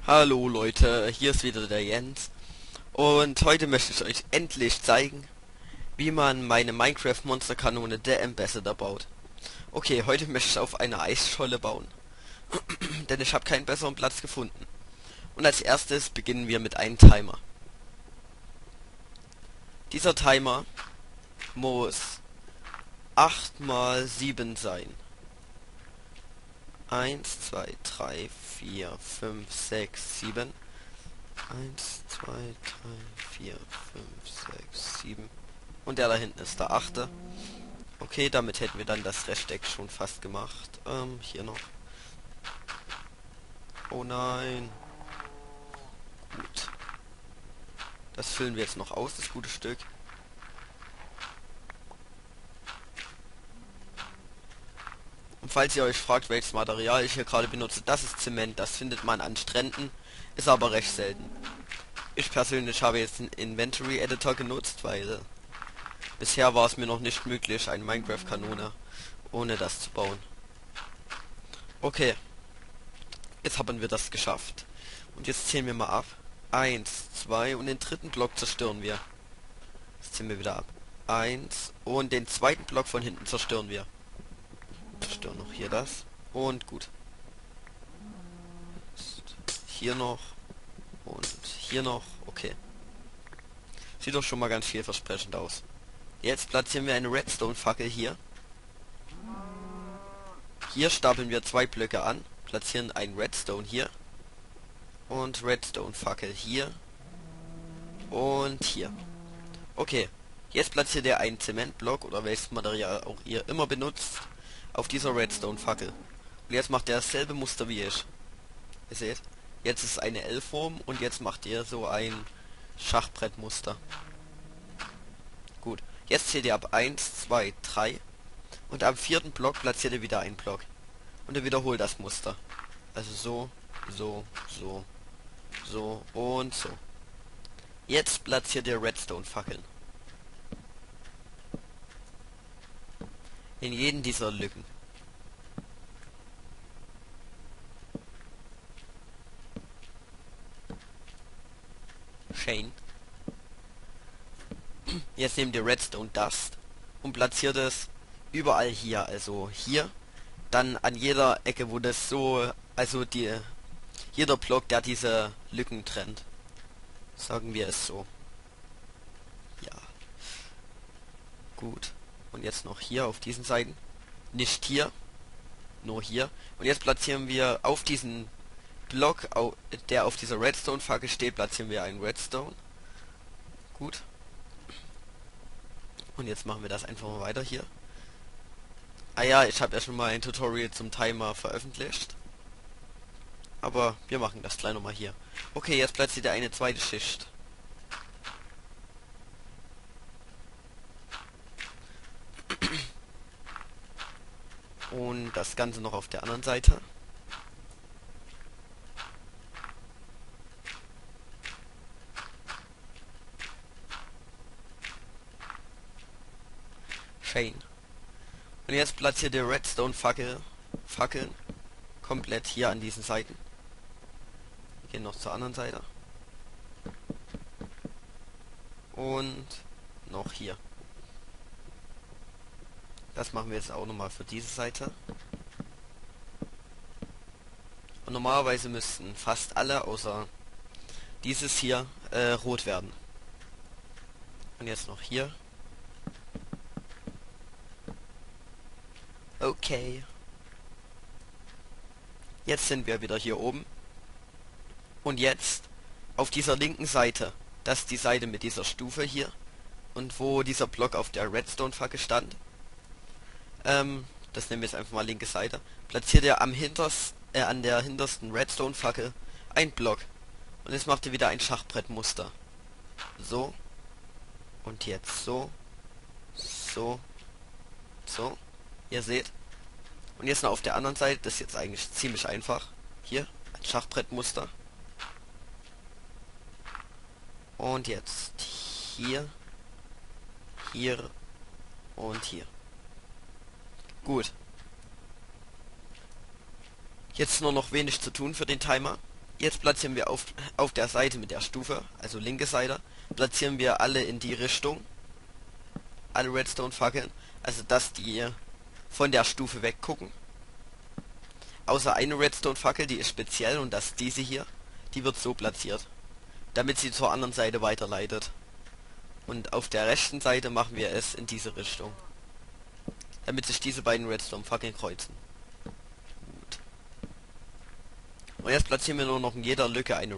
Hallo Leute, hier ist wieder der Jens und heute möchte ich euch endlich zeigen, wie man meine Minecraft Monsterkanone der Ambassador baut. Okay, heute möchte ich auf einer Eisscholle bauen, denn ich habe keinen besseren Platz gefunden. Und als erstes beginnen wir mit einem Timer. Dieser Timer muss 8 mal 7 sein. 1, 2, 3, 4, 5, 6, 7. 1, 2, 3, 4, 5, 6, 7. Und der da hinten ist der achte. Okay, damit hätten wir dann das Rechteck schon fast gemacht. Hier noch. Oh nein. Gut. Das füllen wir jetzt noch aus, das gute Stück. Und falls ihr euch fragt, welches Material ich hier gerade benutze, das ist Zement. Das findet man an Stränden, ist aber recht selten. Ich persönlich habe jetzt einen Inventory Editor genutzt, weil bisher war es mir noch nicht möglich, eine Minecraft-Kanone ohne das zu bauen. Okay, jetzt haben wir das geschafft. Und jetzt zählen wir mal ab. 1, 2 und den dritten Block zerstören wir. Jetzt zählen wir wieder ab. 1 und den zweiten Block von hinten zerstören wir. Zerstören noch hier das. Und gut. Hier noch. Und hier noch. Okay. Sieht doch schon mal ganz vielversprechend aus. Jetzt platzieren wir eine Redstone-Fackel hier. Hier stapeln wir 2 Blöcke an. Platzieren einen Redstone hier. Und Redstone-Fackel hier. Und hier. Okay. Jetzt platziert ihr einen Zementblock oder welches Material auch ihr immer benutzt auf dieser Redstone-Fackel. Und jetzt macht ihr dasselbe Muster wie ich. Ihr seht, jetzt ist eine L-Form und jetzt macht ihr so ein Schachbrettmuster. Gut, jetzt zählt ihr ab 1, 2, 3 und am vierten Block platziert ihr wieder einen Block. Und ihr wiederholt das Muster. Also so, so, so, so und so. Jetzt platziert ihr Redstone-Fackeln. In jeden dieser Lücken. Shane. Jetzt nehmt ihr Redstone Dust und platziert es überall hier. Also hier, dann an jeder Ecke, wo das so, also jeder Block, der diese Lücken trennt. Sagen wir es so. Ja. Gut. Und jetzt noch hier auf diesen Seiten. Nicht hier, nur hier. Und jetzt platzieren wir auf diesen Block, der auf dieser Redstone-Fackel steht, platzieren wir einen Redstone. Gut. Und jetzt machen wir das einfach mal weiter hier. Ah ja, ich habe ja schon mal ein Tutorial zum Timer veröffentlicht. Aber wir machen das gleich nochmal hier. Okay, jetzt platziert er eine zweite Schicht. Und das Ganze noch auf der anderen Seite. Shane. Und jetzt platziert ihr Redstone-Fackeln komplett hier an diesen Seiten. Wir gehen noch zur anderen Seite. Und noch hier. Das machen wir jetzt auch nochmal für diese Seite. Und normalerweise müssten fast alle, außer dieses hier, rot werden. Und jetzt noch hier. Okay. Jetzt sind wir wieder hier oben. Und jetzt auf dieser linken Seite, das ist die Seite mit dieser Stufe hier. Und wo dieser Block auf der Redstone-Fackel stand. Das nehmen wir jetzt einfach mal linke Seite. Platziert ihr an der hintersten Redstone-Fackel einen Block. Und jetzt macht ihr wieder ein Schachbrettmuster. So. Und jetzt so. So. So. Ihr seht. Und jetzt noch auf der anderen Seite, das ist jetzt eigentlich ziemlich einfach. Hier, ein Schachbrettmuster. Und jetzt hier. Hier. Und hier. Gut. Jetzt nur noch wenig zu tun für den Timer. Jetzt platzieren wir auf der Seite mit der Stufe, also linke Seite, platzieren wir alle in die Richtung, alle Redstone-Fackeln, also dass die von der Stufe weggucken. Außer eine Redstone-Fackel, die ist speziell, und das ist diese hier, die wird so platziert, damit sie zur anderen Seite weiterleitet. Und auf der rechten Seite machen wir es in diese Richtung, damit sich diese beiden Redstone-Fackeln kreuzen. Gut. Und jetzt platzieren wir nur noch in jeder Lücke ein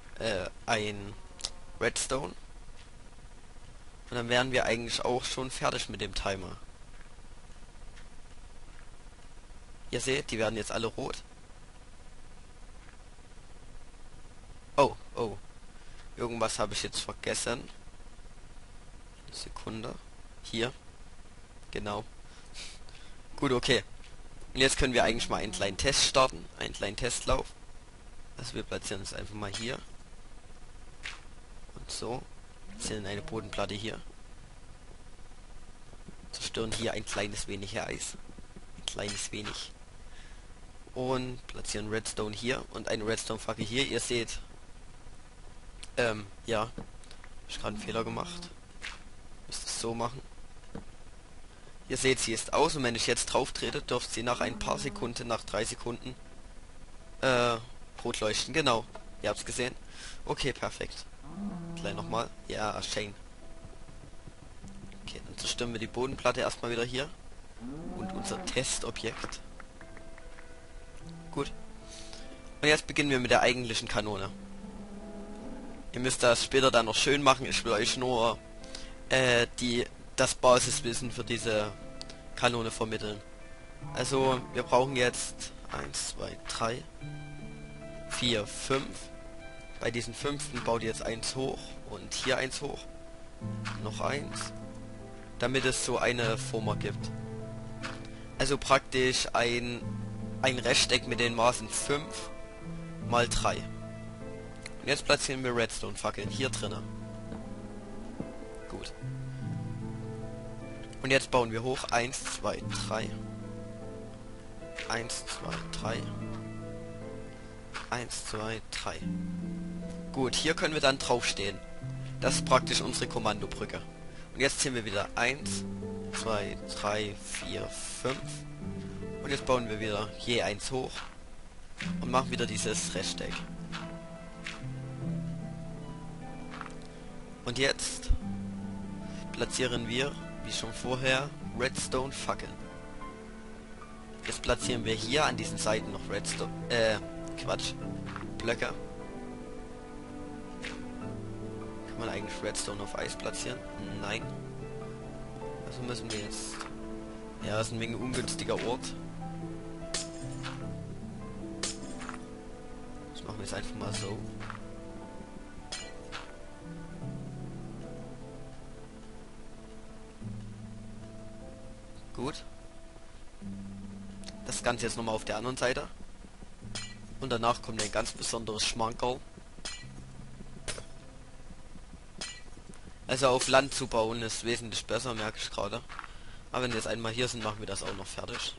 Redstone. Und dann wären wir eigentlich auch schon fertig mit dem Timer. Ihr seht, die werden jetzt alle rot. Oh, oh. Irgendwas habe ich jetzt vergessen. Eine Sekunde. Hier. Genau. Gut, okay. Und jetzt können wir eigentlich mal einen kleinen Test starten. Einen kleinen Testlauf. Also wir platzieren es einfach mal hier. Und so. Platzieren eine Bodenplatte hier. Zerstören hier ein kleines wenig Eis. Ein kleines wenig. Und platzieren Redstone hier und eine Redstone-Fackel hier. Ihr seht, ja, ich habe gerade einen Fehler gemacht. Müsste es so machen. Ihr seht, sie ist aus, und wenn ich jetzt drauf trete, dürfte sie nach ein paar Sekunden, nach 3 Sekunden, rot leuchten. Genau, ihr habt es gesehen. Okay, perfekt. Gleich nochmal. Ja, schön. Okay, dann zerstören wir die Bodenplatte erstmal wieder hier. Und unser Testobjekt. Gut. Und jetzt beginnen wir mit der eigentlichen Kanone. Ihr müsst das später dann noch schön machen. Ich will euch nur das Basiswissen für diese Kanone vermitteln. Also wir brauchen jetzt 1, 2, 3, 4, 5. Bei diesen 5. baut ihr jetzt eins hoch und hier eins hoch. Noch eins. Damit es so eine Form ergibt. Also praktisch ein Rechteck mit den Maßen 5 mal 3. Und jetzt platzieren wir Redstone-Fackeln hier drinnen. Gut. Und jetzt bauen wir hoch. 1, 2, 3. 1, 2, 3. 1, 2, 3. Gut, hier können wir dann draufstehen. Das ist praktisch unsere Kommandobrücke. Und jetzt ziehen wir wieder 1, 2, 3, 4, 5. Und jetzt bauen wir wieder je eins hoch. Und machen wieder dieses Rechteck. Und jetzt platzieren wir, wie schon vorher, Redstone-Fackeln. Jetzt platzieren wir hier an diesen Seiten noch Blöcke. Kann man eigentlich Redstone auf Eis platzieren? Nein. Also müssen wir jetzt... Ja, das ist ein wenig ungünstiger Ort. Das machen wir jetzt einfach mal so. Gut. Das Ganze jetzt nochmal auf der anderen Seite. Und danach kommt ein ganz besonderes Schmankerl. Also auf Land zu bauen ist wesentlich besser, merke ich gerade. Aber wenn wir jetzt einmal hier sind, machen wir das auch noch fertig.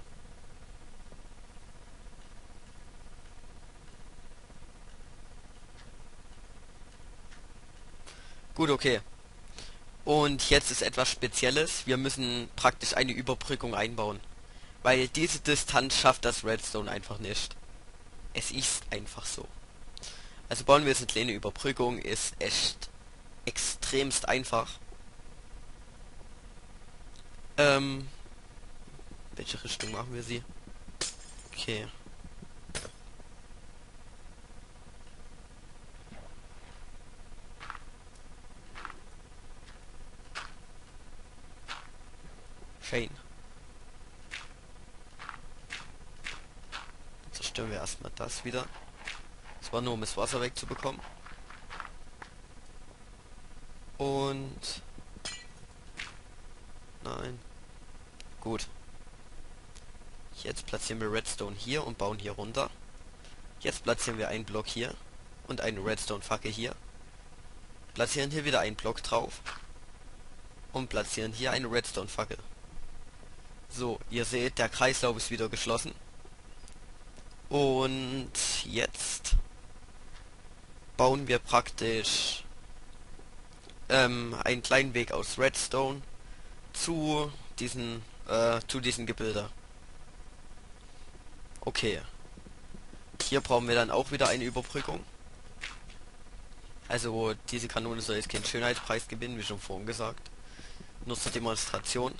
Gut, okay. Und jetzt ist etwas Spezielles. Wir müssen praktisch eine Überbrückung einbauen. Weil diese Distanz schafft das Redstone einfach nicht. Es ist einfach so. Also bauen wir jetzt eine kleine Überbrückung. Ist echt extremst einfach. Welche Richtung machen wir sie? Okay. Schön. Zerstören wir erstmal das wieder. Das war nur, um das Wasser wegzubekommen. Und... Nein. Gut. Jetzt platzieren wir Redstone hier und bauen hier runter. Jetzt platzieren wir einen Block hier und eine Redstone-Fackel hier. Platzieren hier wieder einen Block drauf. Und platzieren hier eine Redstone-Fackel. So, ihr seht, der Kreislauf ist wieder geschlossen. Und jetzt bauen wir praktisch einen kleinen Weg aus Redstone zu diesen Gebilde. Okay. Hier brauchen wir dann auch wieder eine Überbrückung. Also diese Kanone soll jetzt keinen Schönheitspreis gewinnen, wie schon vorhin gesagt. Nur zur Demonstration.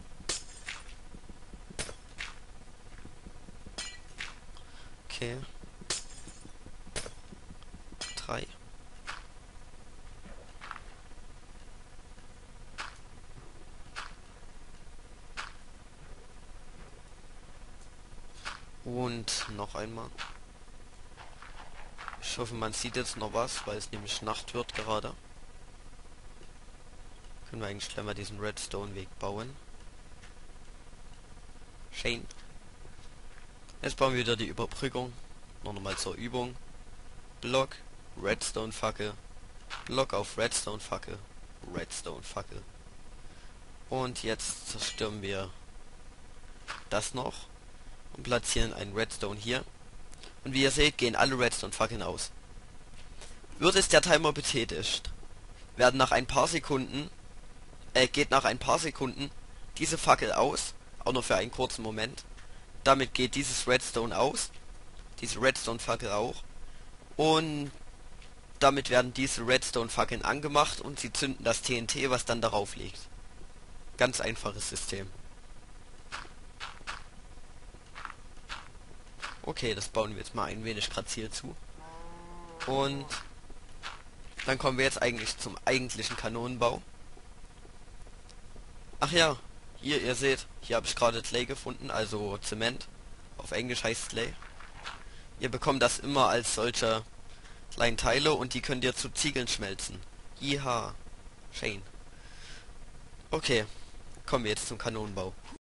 Okay. 3. Und noch einmal. Ich hoffe, man sieht jetzt noch was, weil es nämlich Nacht wird gerade. Können wir eigentlich gleich mal diesen Redstone-Weg bauen. Schön. Jetzt bauen wir wieder die Überbrückung. Noch einmal zur Übung. Block, Redstone-Fackel, Block auf Redstone-Fackel, Redstone-Fackel. Und jetzt zerstören wir das noch und platzieren einen Redstone hier. Und wie ihr seht, gehen alle Redstone-Fackeln aus. Wird es der Timer betätigt, werden nach ein paar Sekunden, geht nach ein paar Sekunden diese Fackel aus, auch nur für einen kurzen Moment. Damit geht dieses Redstone aus, diese Redstone-Fackel auch. Und damit werden diese Redstone-Fackeln angemacht und sie zünden das TNT, was dann darauf liegt. Ganz einfaches System. Okay, das bauen wir jetzt mal ein wenig grazil zu. Und dann kommen wir jetzt eigentlich zum eigentlichen Kanonenbau. Ach ja, hier, ihr seht, hier habe ich gerade Clay gefunden, also Zement. Auf Englisch heißt Clay. Ihr bekommt das immer als solche kleinen Teile und die könnt ihr zu Ziegeln schmelzen. Iha. Schön. Okay, kommen wir jetzt zum Kanonenbau.